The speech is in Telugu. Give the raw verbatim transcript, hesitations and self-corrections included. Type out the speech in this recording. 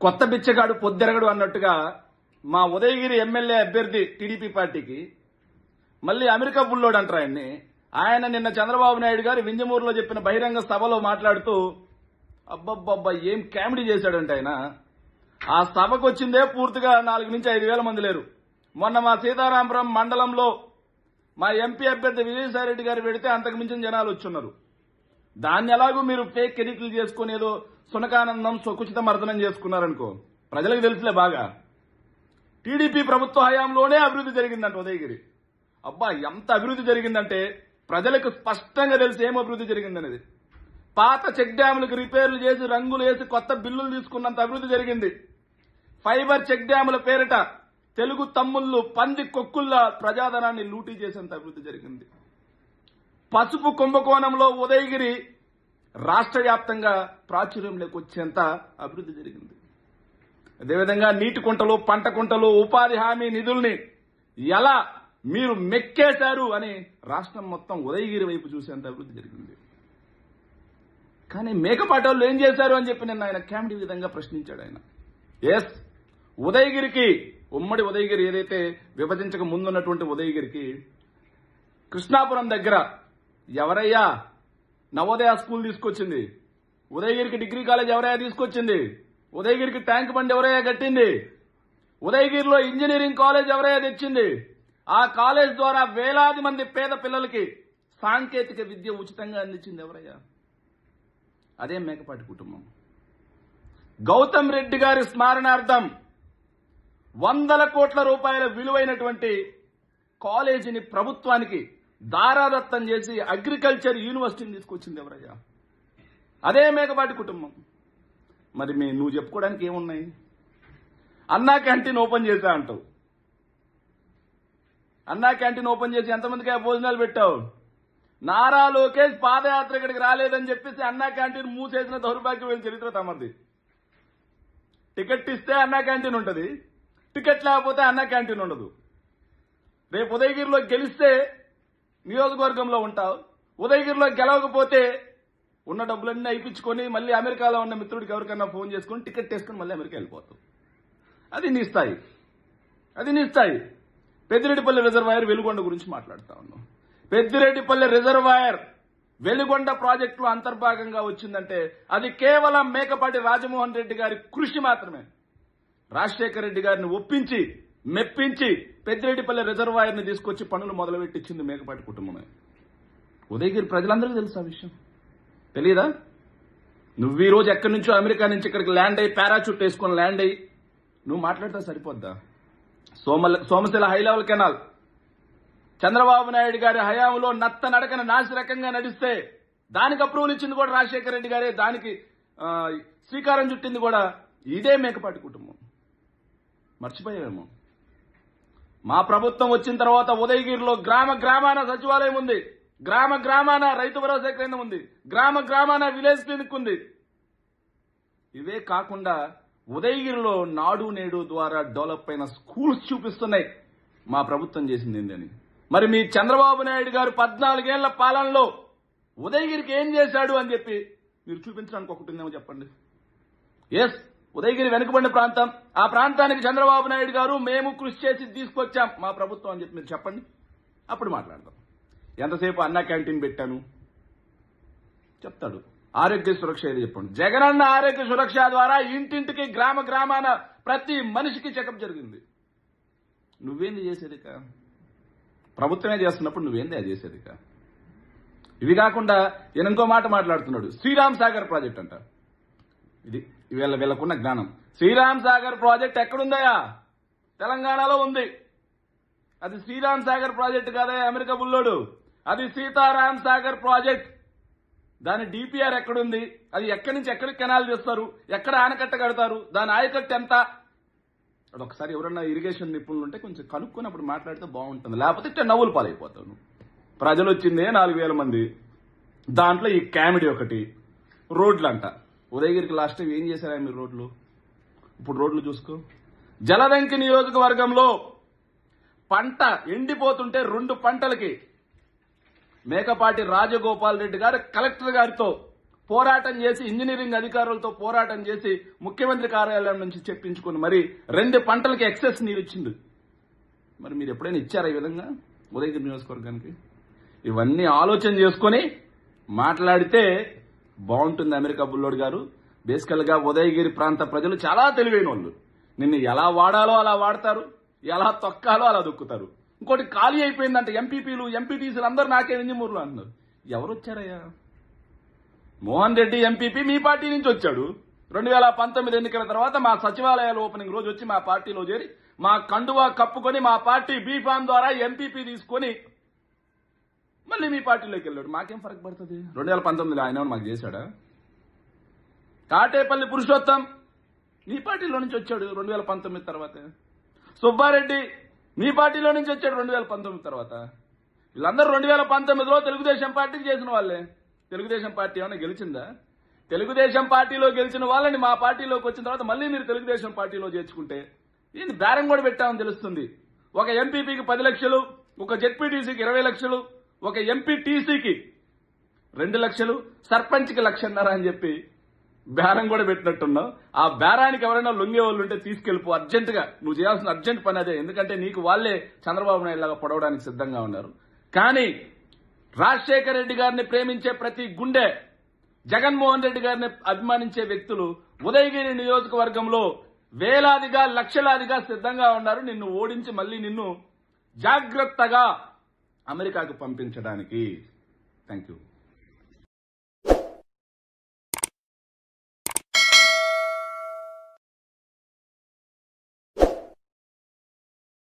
కొత్త బిచ్చగాడు పొద్దెరగడు అన్నట్టుగా మా ఉదయగిరి ఎమ్మెల్యే అభ్యర్థి టీడీపీ పార్టీకి మళ్ళీ అమెరికా బుల్లోడు అంటారు ఆయన్ని. ఆయన నిన్న చంద్రబాబు నాయుడు గారు వింజమూరులో చెప్పిన బహిరంగ సభలో మాట్లాడుతూ అబ్బబ్బబ్బా ఏం కామెడీ చేశాడంటే ఆయన. ఆ సభకు వచ్చిందే పూర్తిగా నాలుగు నుంచి ఐదు వేల మంది లేరు. మొన్న మా సీతారామపురం మండలంలో మా ఎంపీ అభ్యర్థి విజయసాయిరెడ్డి గారు పెడితే అంతకు మించిన జనాలు వచ్చున్నారు. దాన్ని ఎలాగూ మీరు ఫేక్ ఎడిట్లు చేసుకుని ఏదో సునకానందం స్వకుచిత మర్దనం చేసుకున్నారనుకో, ప్రజలకు తెలుసులే బాగా. టీడీపీ ప్రభుత్వ హయాంలోనే అభివృద్ధి జరిగిందంట ఉదయగిరి. అబ్బా ఎంత అభివృద్ధి జరిగిందంటే ప్రజలకు స్పష్టంగా తెలిసి ఏం అభివృద్ధి జరిగిందనేది. పాత చెక్ డ్యాములకు రిపేర్లు చేసి రంగులు వేసి కొత్త బిల్లులు తీసుకున్నంత అభివృద్ధి జరిగింది. ఫైబర్ చెక్ డ్యాముల పేరిట తెలుగు తమ్ముళ్లు పంది కొక్కుల్లా ప్రజాధనాన్ని లూటీ చేసేంత అభివృద్ధి జరిగింది. పసుపు కుంభకోణంలో ఉదయగిరి రాష్ట్ర వ్యాప్తంగా ప్రాచుర్యంలోకి వచ్చేంత అభివృద్ధి జరిగింది. అదేవిధంగా నీటి కుంటలు, పంట కుంటలు, ఉపాధి హామీ నిధుల్ని ఎలా మీరు మెక్కేశారు అని రాష్ట్రం మొత్తం ఉదయగిరి వైపు చూసేంత అభివృద్ధి జరిగింది. కానీ మేకపాటోళ్ళు ఏం చేశారు అని చెప్పి నిన్న ఆయన కామెడీ విధంగా ప్రశ్నించాడు ఆయన. ఎస్, ఉదయగిరికి, ఉమ్మడి ఉదయగిరి ఏదైతే విభజించక ముందున్నటువంటి ఉదయగిరికి కృష్ణాపురం దగ్గర ఎవరయ్యా నవోదయ స్కూల్ తీసుకొచ్చింది? ఉదయగిరికి డిగ్రీ కాలేజ్ ఎవరయ్యా తీసుకొచ్చింది? ఉదయగిరికి ట్యాంక్ బండ్ ఎవరయ్యా కట్టింది? ఉదయగిరిలో ఇంజనీరింగ్ కాలేజ్ ఎవరయ్యా తెచ్చింది? ఆ కాలేజ్ ద్వారా వేలాది మంది పేద పిల్లలకి సాంకేతిక విద్య ఉచితంగా అందించింది ఎవరయ్యా? అదే మేకపాటి కుటుంబం. గౌతమ్ రెడ్డి గారి స్మరణార్థం వందల కోట్ల రూపాయల విలువైనటువంటి కాలేజీని ప్రభుత్వానికి దారాదత్తం చేసి అగ్రికల్చర్ యూనివర్సిటీని తీసుకొచ్చింది ఎవరయ్యా? అదే మేకపాటి కుటుంబం. మరి మీ నువ్వు చెప్పుకోవడానికి ఏమున్నాయి? అన్నా క్యాంటీన్ ఓపెన్ చేశా అంటావు. అన్నా క్యాంటీన్ ఓపెన్ చేసి ఎంతమందికి భోజనాలు పెట్టావు? నారా లోకేష్ పాదయాత్ర ఇక్కడికి రాలేదని చెప్పేసి అన్నా క్యాంటీన్ మూసేసిన దౌర్భాగ్యమైన చరిత్ర తమది. టికెట్ ఇస్తే అన్నా క్యాంటీన్ ఉంటుంది, టికెట్ లేకపోతే అన్నా క్యాంటీన్ ఉండదు. రేపు ఉదయగిరిలో గెలిస్తే నియోజకవర్గంలో ఉంటావు, ఉదయగిరిలో గెలవకపోతే ఉన్న డబ్బులన్నీ అయిపించుకొని మళ్ళీ అమెరికాలో ఉన్న మిత్రుడికి ఎవరికన్నా ఫోన్ చేసుకుని టికెట్ వేసుకుని మళ్ళీ అమెరికా వెళ్ళిపోతావు. అది నీ స్థాయి, అది నీ స్థాయి. పెద్దిరెడ్డిపల్లి రిజర్వాయర్ వెలుగొండ గురించి మాట్లాడుతా ఉన్నాం. పెద్దిరెడ్డిపల్లి రిజర్వాయర్ వెలుగొండ ప్రాజెక్టులో అంతర్భాగంగా వచ్చిందంటే అది కేవలం మేకపాటి రాజమోహన్ రెడ్డి గారి కృషి మాత్రమే. రాజశేఖర రెడ్డి గారిని ఒప్పించి మెప్పించి పెద్దిరెడ్డిపల్లి రిజర్వాయర్ ని తీసుకొచ్చి పనులు మొదలుపెట్టించింది మేకపాటి కుటుంబమే. ఉదయగిరి ప్రజలందరికీ తెలుసు ఆ విషయం, తెలియదా? నువ్వు ఈ రోజు ఎక్కడి నుంచో అమెరికా నుంచి ఇక్కడికి ల్యాండ్ అయ్యి పారాచూట్ వేసుకొని ల్యాండ్ అయ్యి నువ్వు మాట్లాడితే సరిపోద్దా? సోమ Somasila high level canal Chandrababu Naidu గారి హయాంలో నత్త నడకన నాసి రకంగా నడిస్తే దానికి అప్రూవల్ ఇచ్చింది కూడా రాజశేఖర రెడ్డి గారే, దానికి శ్రీకారం చుట్టింది కూడా ఇదే మేకపాటి కుటుంబం. మర్చిపోయామేమో. మా ప్రభుత్వం వచ్చిన తర్వాత ఉదయగిరిలో గ్రామ గ్రామాన సచివాలయం ఉంది, గ్రామ గ్రామాన రైతు భరోసా కేంద్రం ఉంది, గ్రామ గ్రామాన విలేజ్ క్లినిక్ ఉంది. ఇవే కాకుండా ఉదయగిరిలో నాడు నేడు ద్వారా డెవలప్ అయిన స్కూల్స్ చూపిస్తున్నాయి మా ప్రభుత్వం చేసింది ఏంటని. మరి మీ చంద్రబాబు నాయుడు గారు పద్నాలుగేళ్ల పాలనలో ఉదయగిరికి ఏం చేశాడు అని చెప్పి మీరు చూపించడానికి ఒకటి ఉందేమో చెప్పండి. ఎస్, ఉదయగిరి వెనుకబడిన ప్రాంతం, ఆ ప్రాంతానికి చంద్రబాబు నాయుడు గారు మేము కృషి చేసి తీసుకొచ్చాం మా ప్రభుత్వం అని చెప్పి మీరు చెప్పండి, అప్పుడు మాట్లాడదాం. ఎంతసేపు అన్నా క్యాంటీన్ పెట్టాను చెప్తాడు. ఆరోగ్య సురక్ష ఏది చెప్పండి. జగనన్న ఆరోగ్య సురక్ష ద్వారా ఇంటింటికి గ్రామ గ్రామాన ప్రతి మనిషికి చెకప్ జరిగింది. నువ్వేంది చేసేదిక? ప్రభుత్వమే చేస్తున్నప్పుడు నువ్వేంది అది చేసేదిక? ఇవి కాకుండా ఈయన ఇంకో మాట మాట్లాడుతున్నాడు, శ్రీరామ్ సాగర్ ప్రాజెక్ట్ అంట. ఇది వీళ్ళ వీళ్ళకున్న జ్ఞానం. శ్రీరామ్ సాగర్ ప్రాజెక్ట్ ఎక్కడుందయా? తెలంగాణలో ఉంది. అది శ్రీరామ్ సాగర్ ప్రాజెక్ట్ కాదయా అమెరికా బుల్లోడు, అది సీతారాం సాగర్ ప్రాజెక్ట్. దాని డిపిఆర్ ఎక్కడుంది? అది ఎక్కడి నుంచి ఎక్కడికి కెనాల్ చేస్తారు, ఎక్కడ ఆనకట్ట కడతారు, దాని ఆయకట్టు ఎంత? అది ఒకసారి ఎవరన్నా ఇరిగేషన్ నిపుణులు ఉంటే కొంచెం కనుక్కొని అప్పుడు మాట్లాడితే బాగుంటుంది. లేకపోతే ఇట్లా నవ్వులు పాలైపోతాను. ప్రజలు వచ్చిందే నాలుగు వేల మంది, దాంట్లో ఈ కామెడీ ఒకటి. రోడ్లు అంట. ఉదయగిరికి లాస్ట్ టైం ఏం చేశారా మీరు రోడ్లు? ఇప్పుడు రోడ్లు చూసుకో. జలదంకి నియోజకవర్గంలో పంట ఎండిపోతుంటే రెండు పంటలకి మేకపాటి రాజగోపాల్ రెడ్డి గారు కలెక్టర్ గారితో పోరాటం చేసి ఇంజనీరింగ్ అధికారులతో పోరాటం చేసి ముఖ్యమంత్రి కార్యాలయం నుంచి చెప్పించుకుని మరి రెండు పంటలకి ఎక్సెస్ నీరు ఇచ్చింది. మరి మీరు ఎప్పుడైనా ఇచ్చారా ఈ విధంగా ఉదయగిరి నియోజకవర్గానికి? ఇవన్నీ ఆలోచన చేసుకుని మాట్లాడితే బాగుంటుంది. అమెరికా బుల్లోడు గారు, బేసికల్ గా ఉదయగిరి ప్రాంత ప్రజలు చాలా తెలివైన వాళ్ళు. నిన్ను ఎలా వాడాలో అలా వాడతారు, ఎలా తొక్కాలో అలా దొక్కుతారు. ఇంకోటి ఖాళీ అయిపోయిందంటే ఎంపీపీలు ఎంపీటీసీలు అందరూ నాకే నింజమూరులు అంటున్నారు. ఎవరు వచ్చారయ్యా? మోహన్ రెడ్డి ఎంపీపీ మీ పార్టీ నుంచి వచ్చాడు. రెండు వేల పంతొమ్మిది ఎన్నికల తర్వాత మా సచివాలయాల ఓపెనింగ్ రోజు వచ్చి మా పార్టీలో చేరి మా కండువా కప్పుకొని మా పార్టీ బీఫామ్ ద్వారా ఎంపీపీ తీసుకొని మళ్ళీ మీ పార్టీలోకి వెళ్ళాడు. మాకేం ఫరక్ పడుతుంది? రెండు వేల పంతొమ్మిదిలో ఆయన మాకు చేశాడా? కాటేపల్లి పురుషోత్తం మీ పార్టీలో నుంచి వచ్చాడు రెండు వేల పంతొమ్మిది తర్వాత. సుబ్బారెడ్డి మీ పార్టీలో నుంచి వచ్చాడు రెండు వేల పంతొమ్మిది తర్వాత. వీళ్ళందరూ రెండు వేల పంతొమ్మిదిలో తెలుగుదేశం పార్టీకి చేసిన వాళ్ళే. తెలుగుదేశం పార్టీ ఏమైనా గెలిచిందా? తెలుగుదేశం పార్టీలో గెలిచిన వాళ్ళని మా పార్టీలోకి వచ్చిన తర్వాత మళ్ళీ మీరు తెలుగుదేశం పార్టీలో చేర్చుకుంటే ఏంది బేరం కూడా పెట్టామని తెలుస్తుంది. ఒక ఎంపీపీకి పది లక్షలు, ఒక జెడ్పీటీసీకి ఇరవై లక్షలు, ఒక ఎంపీటీసీకి రెండు లక్షలు, సర్పంచ్కి లక్షన్నర అని చెప్పి బేరం కూడా పెట్టినట్టున్నావు. ఆ బేరానికి ఎవరైనా లొంగే వాళ్ళు ఉంటే తీసుకెళ్లిపో అర్జెంటుగా. నువ్వు చేయాల్సిన అర్జెంట్ పని అదే. ఎందుకంటే నీకు వాళ్లే చంద్రబాబు నాయుడు లాగా పొడవడానికి సిద్ధంగా ఉన్నారు. కానీ రాజశేఖర రెడ్డి గారిని ప్రేమించే ప్రతి గుండె, జగన్మోహన్ రెడ్డి గారిని అభిమానించే వ్యక్తులు ఉదయగిరి నియోజకవర్గంలో వేలాదిగా లక్షలాదిగా సిద్ధంగా ఉన్నారు నిన్ను ఓడించి మళ్ళీ నిన్ను జాగ్రత్తగా అమెరికాకు పంపించడానికి. Thank you.